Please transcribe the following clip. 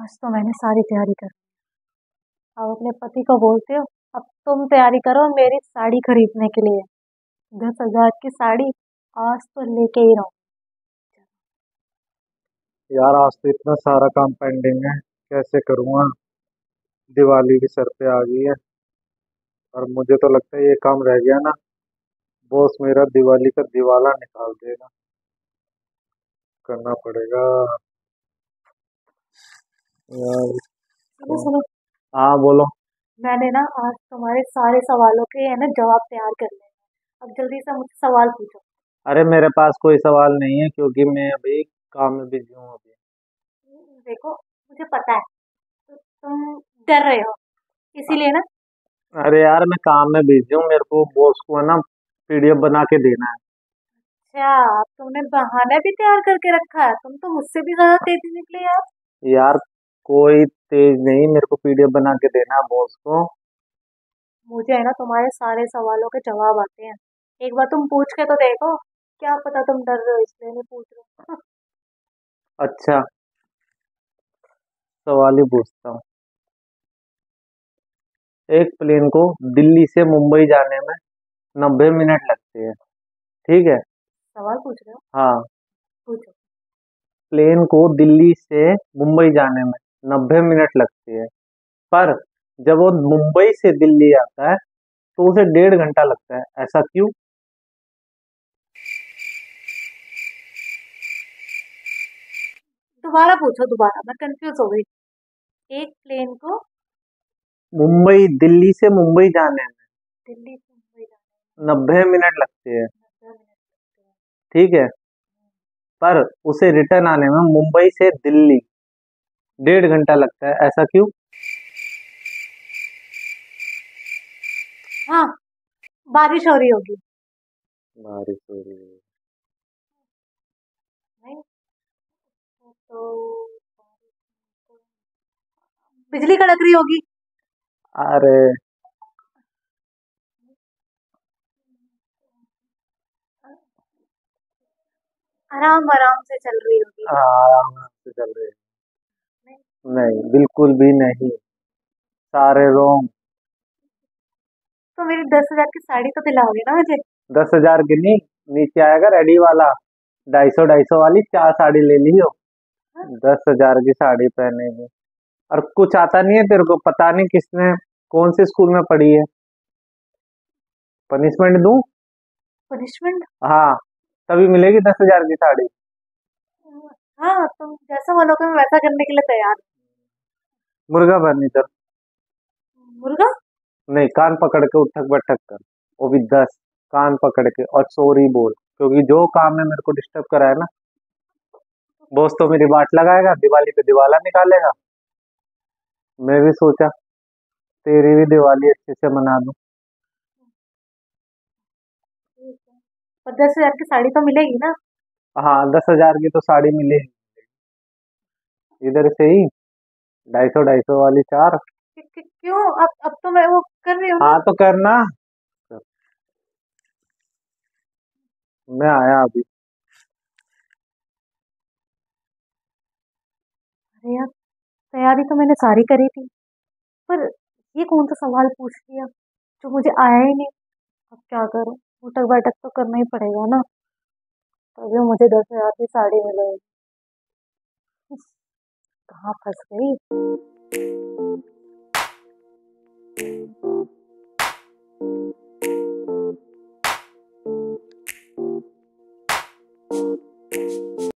आज तो मैंने सारी तैयारी कर। अब अपने पति को बोलते हो, अब तुम तैयारी करो मेरी साड़ी खरीदने के लिए। 10,000 की साड़ी आज तो लेके ही रहूं। यार आज तो इतना सारा काम पेंडिंग है। कैसे करूँगा। दिवाली भी सर पे आ गई है। और मुझे तो लगता है ये काम रह गया ना, बॉस मेरा दिवाली का दिवाला निकाल देगा। करना पड़ेगा यार सुनो इसको। सुनो, हाँ बोलो। मैंने ना आज तुम्हारे सारे सवालों के है ना जवाब तैयार कर लिए हैं। अब जल्दी से मुझसे सवाल पूछो। अरे मेरे पास कोई सवाल नहीं है क्योंकि मैं अभी काम में बिजी हूँ अभी। देखो, मुझे पता है तुम डर रहे हो, इसीलिए ना। अरे यार मैं काम में बिजी हूँ, मेरे को बॉस को है ना पीडीएफ बना के देना अच्छा, अब तुमने बहाना भी तैयार करके रखा है। तुम तो मुझसे भी ज्यादा तेज निकले यार। है यार। कोई तेज नहीं, मेरे को पीडीएफ बना के देना है बॉस को। मुझे है ना तुम्हारे सारे सवालों के जवाब आते हैं। एक बार तुम पूछ के तो देखो। क्या पता तुम डर रहे हो इसलिए नहीं पूछ रहे हो। अच्छा, सवाल ही पूछता हूँ। एक प्लेन को दिल्ली से मुंबई जाने में 90 मिनट लगते हैं, ठीक है। सवाल पूछ रहे हो? हाँ। पूछो। प्लेन को दिल्ली से मुंबई जाने में 90 मिनट लगते हैं, पर जब वो मुंबई से दिल्ली आता है तो उसे 1.5 घंटा लगता है, ऐसा क्यों। दोबारा पूछो, दोबारा, मैं कंफ्यूज हो गई। एक प्लेन को मुंबई दिल्ली से मुंबई जाने में दिल्ली से मुंबई जाने 90 मिनट लगते हैं, में 90 मिनट लगते हैं। ठीक है। पर उसे रिटर्न आने में मुंबई से दिल्ली 1.5 घंटा लगता है, ऐसा क्यों। हाँ, बारिश हो रही होगी। बारिश हो रही है। नहीं तो बिजली कड़क रही होगी। अरे आराम आराम से चल रही होगी। आराम से चल रही है। नहीं नहीं, बिल्कुल भी नहीं। सारे रोंग। तो मेरी 10,000 की साड़ी तो दिलाओगे ना मुझे? 10,000 की नहीं, नीचे आएगा रेडी वाला, 250 वाली 4 साड़ी ले लियो। हाँ? 10,000 की साड़ी पहनेगी। और कुछ आता नहीं है तेरे को, पता नहीं किसने कौन से स्कूल में पढ़ी है। पनिशमेंट दूं। पनिशमेंट? हाँ, तभी मिलेगी 10,000 की साड़ी। हाँ, तुम जैसा बोलोगे मैं वैसा करने के लिए तैयार मुर्गा फर्नीचर। हूँ। मुर्गा? नहीं, कान पकड़ के उठक बैठक कर। वो भी 10। कान पकड़ के और सॉरी बोल, क्योंकि जो काम ने मेरे को डिस्टर्ब करा है ना, बॉस तो मेरी बाट लगाएगा, दिवाली पे दिवाला निकालेगा। मैं भी सोचा तेरी भी दिवाली अच्छे से मना दूं। ठीक है। और 10,000 की साड़ी तो मिलेगी ना? हाँ, 10,000 की तो साड़ी मिलेगी इधर से ही। 250 वाली 4। क्यों? अब तो मैं वो कर रही हूँ ना। हाँ तो करना। मैं आया अभी। अरे यार, तैयारी तो मैंने सारी करी थी, पर ये कौन सा सवाल पूछ लिया जो मुझे आया ही नहीं। अब क्या करूं? उठक बैठक तो करना ही पड़ेगा ना, तभी मुझे 10,000 की साड़ी मिलेगी। कहाँ फंस गई।